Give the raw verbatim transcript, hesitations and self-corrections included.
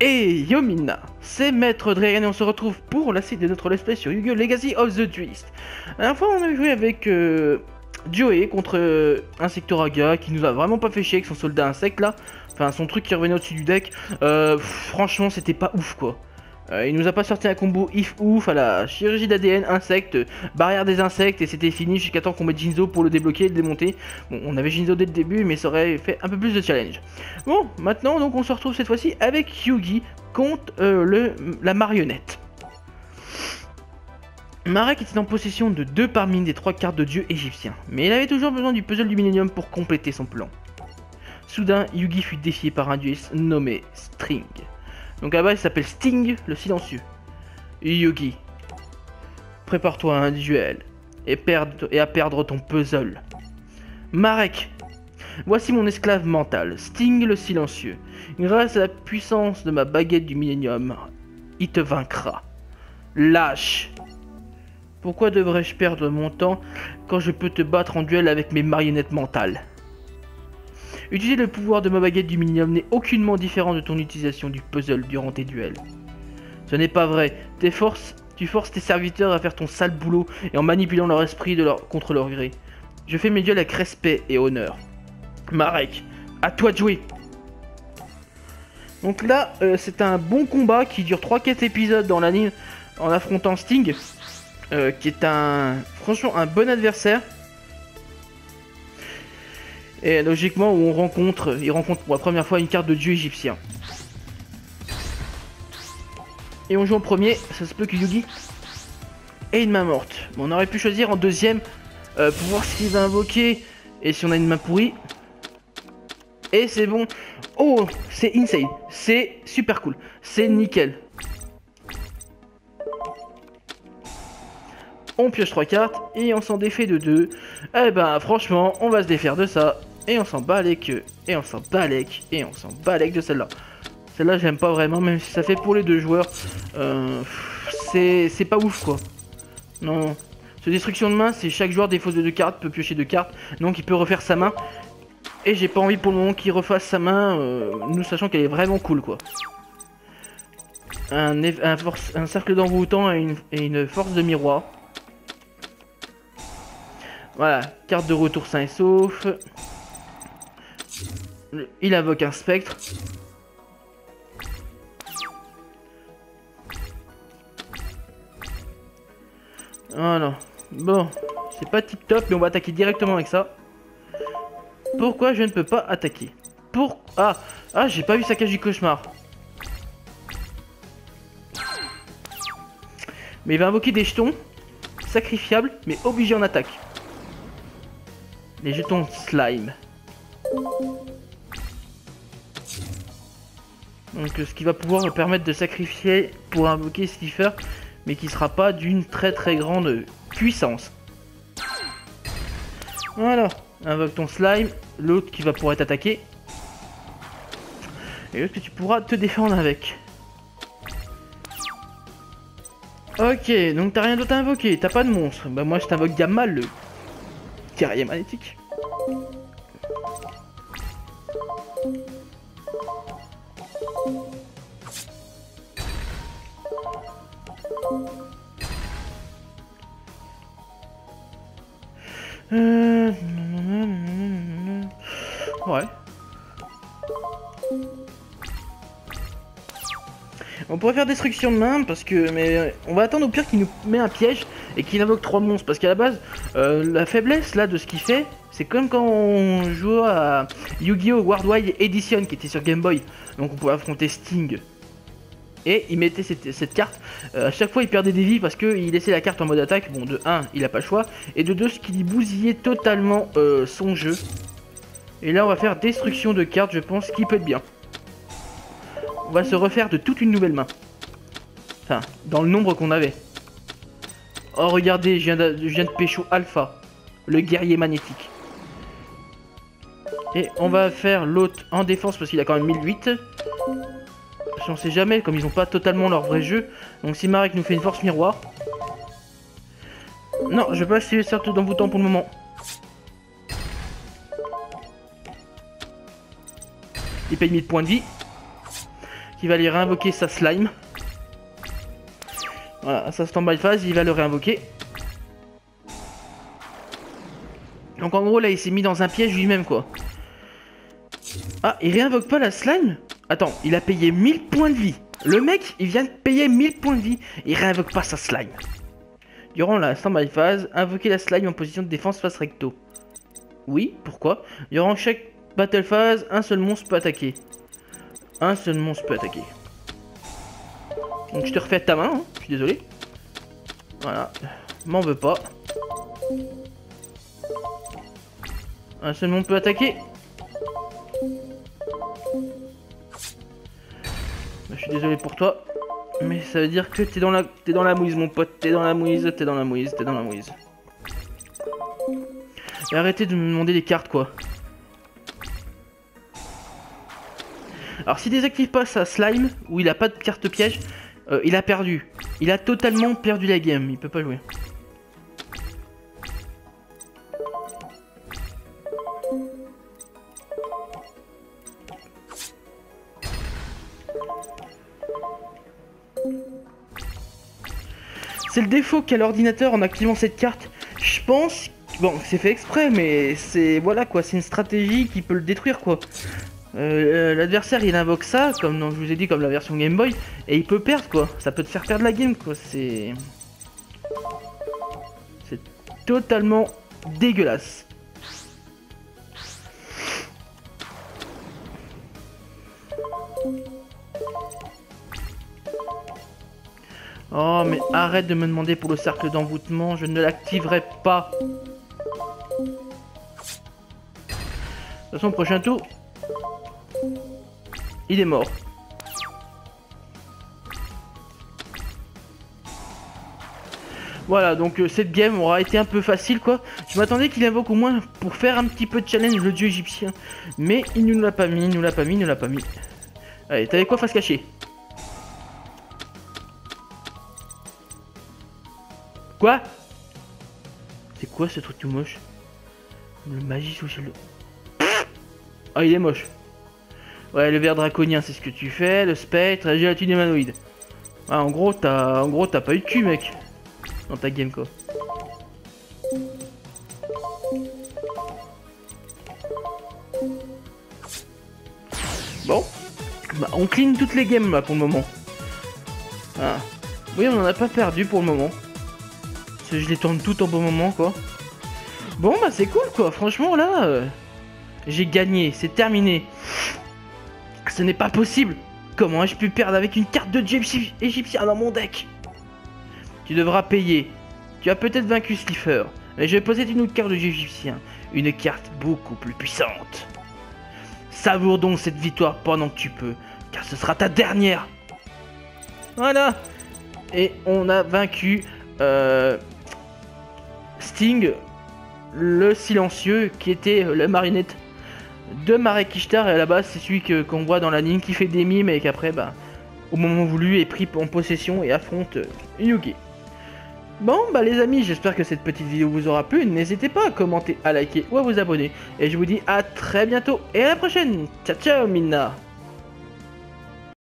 Et Yomina, c'est Maître Dragon et on se retrouve pour la suite de notre let's play sur Yu-Gi-Oh! Legacy of the Twist. La dernière fois on a joué avec euh, Joey contre euh, Insectoraga qui nous a vraiment pas fait chier avec son soldat insecte là. Enfin son truc qui revenait au-dessus du deck. Euh, pff, franchement c'était pas ouf quoi. Euh, il nous a pas sorti un combo if ouf à la chirurgie d'A D N, insecte, barrière des insectes et c'était fini jusqu'à temps qu'on mette Jinzo pour le débloquer et le démonter. Bon, on avait Jinzo dès le début mais ça aurait fait un peu plus de challenge. Bon, maintenant donc on se retrouve cette fois-ci avec Yugi contre euh, le, la marionnette. Marek était en possession de deux parmi des trois cartes de dieu égyptiens, mais il avait toujours besoin du puzzle du Millennium pour compléter son plan. Soudain, Yugi fut défié par un dieu nommé String. Donc là-bas il s'appelle Sting le silencieux. Yugi, prépare-toi à un duel et, perdre, et à perdre ton puzzle. Marek, voici mon esclave mental, Sting le silencieux. Grâce à la puissance de ma baguette du Millennium, il te vaincra. Lâche. Pourquoi devrais-je perdre mon temps quand je peux te battre en duel avec mes marionnettes mentales? Utiliser le pouvoir de ma baguette du Millennium n'est aucunement différent de ton utilisation du puzzle durant tes duels. Ce n'est pas vrai. Tes forces, tu forces tes serviteurs à faire ton sale boulot et en manipulant leur esprit de leur, contre leur gré. Je fais mes duels avec respect et honneur. Marek, à toi de jouer. Donc là, euh, c'est un bon combat qui dure trois quatre épisodes dans l'anime en affrontant Sting, euh, qui est un, franchement, un bon adversaire. Et logiquement, où on rencontre, il rencontre pour la première fois une carte de dieu égyptien. Et on joue en premier, ça se peut que Yugi ait une main morte. Bon, on aurait pu choisir en deuxième euh, pour voir s'il va invoquer et si on a une main pourrie. Et c'est bon. Oh, c'est insane. C'est super cool. C'est nickel. On pioche trois cartes et on s'en défait de deux. Eh ben, franchement, on va se défaire de ça. Et on s'en bat les queues. Et on s'en bat les queues. Et on s'en bat les queues de celle-là. Celle-là, j'aime pas vraiment, même si ça fait pour les deux joueurs. Euh, c'est pas ouf, quoi. Non. Ce destruction de main, c'est chaque joueur défausse de deux cartes, peut piocher deux cartes. Donc, il peut refaire sa main. Et j'ai pas envie pour le moment qu'il refasse sa main, euh, nous sachant qu'elle est vraiment cool, quoi. Un, un, force, un cercle d'envoûtant et une, et une force de miroir. Voilà, carte de retour sain et sauf. Il invoque un spectre. Voilà. Bon, c'est pas tip top, mais on va attaquer directement avec ça. Pourquoi je ne peux pas attaquer? Pour... Ah, ah j'ai pas vu sa cage du cauchemar. Mais il va invoquer des jetons sacrifiables, mais obligés en attaque. Les jetons slime. Donc ce qui va pouvoir me permettre de sacrifier pour invoquer Slifer, mais qui sera pas d'une très très grande puissance. Voilà, invoque ton slime, l'autre qui va pouvoir être attaqué. Et l'autre que tu pourras te défendre avec. Ok, donc t'as rien d'autre à invoquer, t'as pas de monstre. Bah moi je t'invoque Gamma, le guerrier magnétique. Euh... Ouais. On pourrait faire destruction de main parce que, mais on va attendre au pire qu'il nous met un piège et qu'il invoque trois monstres parce qu'à la base, euh, la faiblesse là de ce qu'il fait, c'est comme quand on jouait à Yu-Gi-Oh! Worldwide Edition qui était sur Game Boy. Donc on pouvait affronter Sting. Et il mettait cette, cette carte, euh, à chaque fois il perdait des vies parce qu'il laissait la carte en mode attaque. Bon, de un, il a pas le choix. Et de deux, ce qui lui bousillait totalement euh, son jeu. Et là on va faire destruction de cartes, je pense, qui peut être bien. On va se refaire de toute une nouvelle main. Enfin, dans le nombre qu'on avait. Oh regardez, je viens de, je viens de pécho Alpha, le guerrier magnétique. Et on va faire l'autre en défense parce qu'il a quand même mille huit. Parce qu'on sait jamais, comme ils n'ont pas totalement leur vrai jeu. Donc si Marek nous fait une force miroir. Non, je vais pas essayer de sortir d'envoûtant pour le moment. Il paye mille points de vie. qui va lui réinvoquer sa slime. Voilà, sa stand-by phase, il va le réinvoquer. Donc en gros là il s'est mis dans un piège lui-même quoi. Ah, il réinvoque pas la slime? Attends, il a payé mille points de vie. Le mec, il vient de payer mille points de vie. Il réinvoque pas sa slime. Durant la stand-by phase, invoquez la slime en position de défense face recto. Oui, pourquoi? Durant chaque battle phase, un seul monstre peut attaquer. Un seul monstre peut attaquer. Donc je te refais ta main, hein, je suis désolé. Voilà, m'en veux pas. Un seul monstre peut attaquer. Bah, je suis désolé pour toi. Mais ça veut dire que t'es dans la t'es dans la mouise mon pote, t'es dans la mouise, t'es dans la mouise, t'es dans la mouise. Et arrêtez de me demander des cartes quoi. Alors s'il désactive pas sa slime, ou il a pas de carte piège, euh, il a perdu. Il a totalement perdu la game, il peut pas jouer. C'est le défaut qu'a l'ordinateur en activant cette carte. Je pense... Bon, c'est fait exprès, mais c'est... Voilà quoi, c'est une stratégie qui peut le détruire quoi. Euh, L'adversaire il invoque ça, comme non, je vous ai dit, comme la version Game Boy, et il peut perdre quoi. Ça peut te faire perdre la game quoi, c'est... C'est totalement dégueulasse. Oh mais arrête de me demander pour le cercle d'envoûtement, je ne l'activerai pas. De toute façon, prochain tour, il est mort. Voilà, donc euh, cette game aura été un peu facile quoi. Je m'attendais qu'il invoque au moins pour faire un petit peu de challenge le dieu égyptien. Mais il nous l'a pas mis, il nous l'a pas mis, il nous l'a pas mis. Allez, t'avais quoi face cachée? Quoi? C'est quoi ce truc tout moche? Le magie sous le... Ah, il est moche. Ouais, le ver draconien, c'est ce que tu fais. Le spectre, la gélatine humanoïde. Ah, en gros, t'as en gros, t'as pas eu de cul, mec. Dans ta game, quoi. Bon. Bah, on clean toutes les games, là, pour le moment. Ah. Oui, on en a pas perdu pour le moment. Je les tourne toutes au bon moment quoi. Bon bah c'est cool quoi, franchement là euh, j'ai gagné, c'est terminé. Ce n'est pas possible. Comment ai-je pu perdre avec une carte de dieu égyptien dans mon deck? Tu devras payer. Tu as peut-être vaincu Slifer, mais je possède une autre carte de dieu égyptien. Une carte beaucoup plus puissante. Savoure donc cette victoire pendant que tu peux, car ce sera ta dernière. Voilà. Et on a vaincu euh, Sting, le silencieux, qui était la marionnette de Marek Ishtar, et à la base c'est celui que qu'on voit dans l'anime qui fait des mimes et qu'après bah au moment voulu est pris en possession et affronte euh, Yugi. Bon bah les amis, j'espère que cette petite vidéo vous aura plu, n'hésitez pas à commenter, à liker ou à vous abonner, et je vous dis à très bientôt et à la prochaine. Ciao ciao Minna.